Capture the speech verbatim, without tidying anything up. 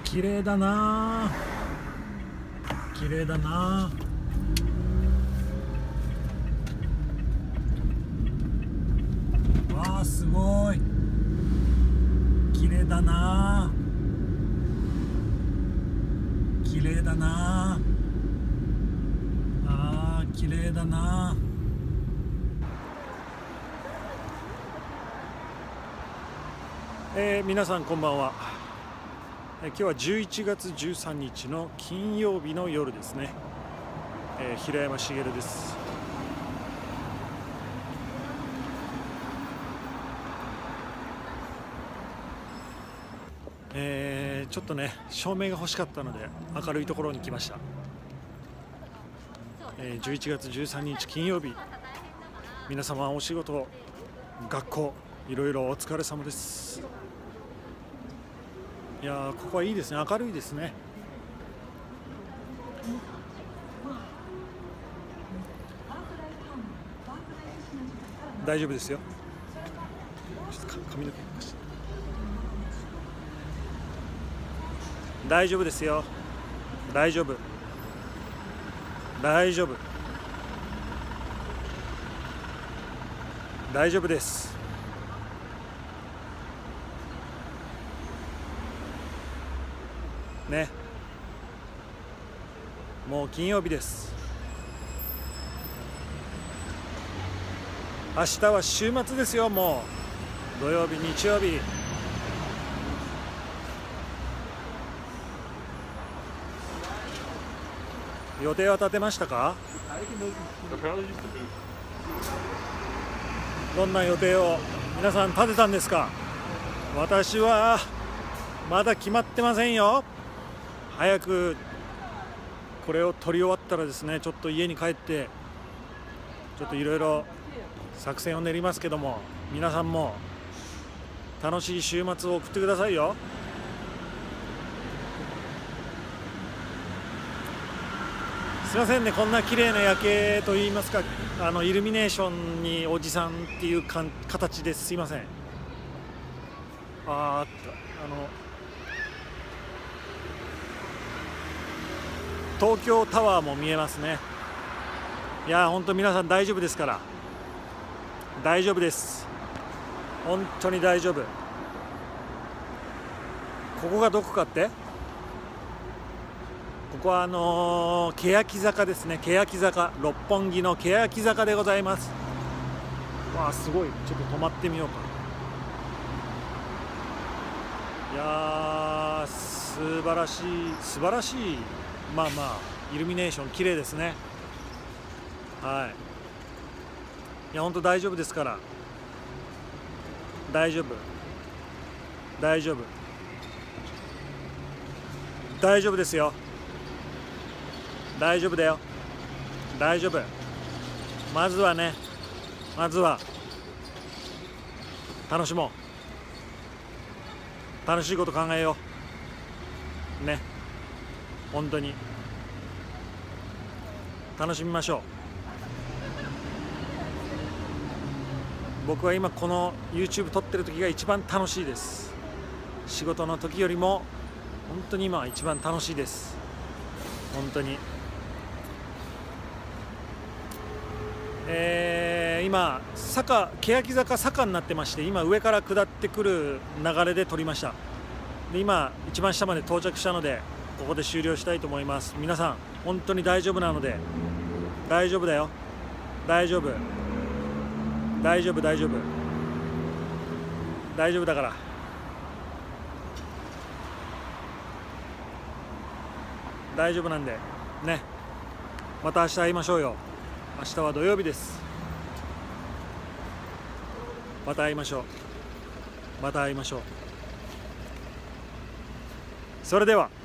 綺麗だな、綺麗だな。わあ、すごい綺麗だな、綺麗だな。あー、綺麗だな。えー、皆さんこんばんは。えー、今日はじゅういちがつじゅうさんにちの金曜日の夜ですね。えー、平山茂です。えー、ちょっとね照明が欲しかったので明るいところに来ました。えー、じゅういちがつじゅうさんにち金曜日、皆様お仕事、学校いろいろお疲れ様です。いやー、ここはいいですね、明るいですね。大丈夫ですよ。ちょっと髪の毛大丈夫ですよ。大丈夫大丈夫大丈夫です。ね、もう金曜日です。明日は週末ですよ。もう土曜日、日曜日。予定は立てましたか？どんな予定を皆さん立てたんですか？私はまだ決まってませんよ。早くこれを撮り終わったらですね、ちょっと家に帰ってちょっといろいろ作戦を練りますけども、皆さんも楽しい週末を送ってくださいよ。すいませんね、こんな綺麗な夜景といいますか、あのイルミネーションにおじさんっていうかん形です。すいません。あーっとあの東京タワーも見えますね。いやー、本当皆さん大丈夫ですから。大丈夫です、本当に大丈夫。ここがどこかって、ここはあのー、欅坂ですね。欅坂、六本木の欅坂でございます。わあ、すごい。ちょっと止まってみようか。いやー、素晴らしい素晴らしい。まあまあイルミネーション綺麗ですね。はい、いや本当大丈夫ですから。大丈夫大丈夫大丈夫ですよ。大丈夫だよ。大丈夫。まずはね、まずは楽しもう。楽しいこと考えようね。本当に楽しみましょう。僕は今この YouTube 撮ってる時が一番楽しいです。仕事の時よりも本当に今は一番楽しいです。本当に。えー、今坂、欅坂坂になってまして、今上から下ってくる流れで撮りました。で今一番下まで到着したので、ここで終了したいと思います。皆さん本当に大丈夫なので。大丈夫だよ。大丈夫大丈夫大丈夫大丈夫だから。大丈夫なんでね。また明日会いましょうよ。明日は土曜日です。また会いましょう。また会いましょう。それでは。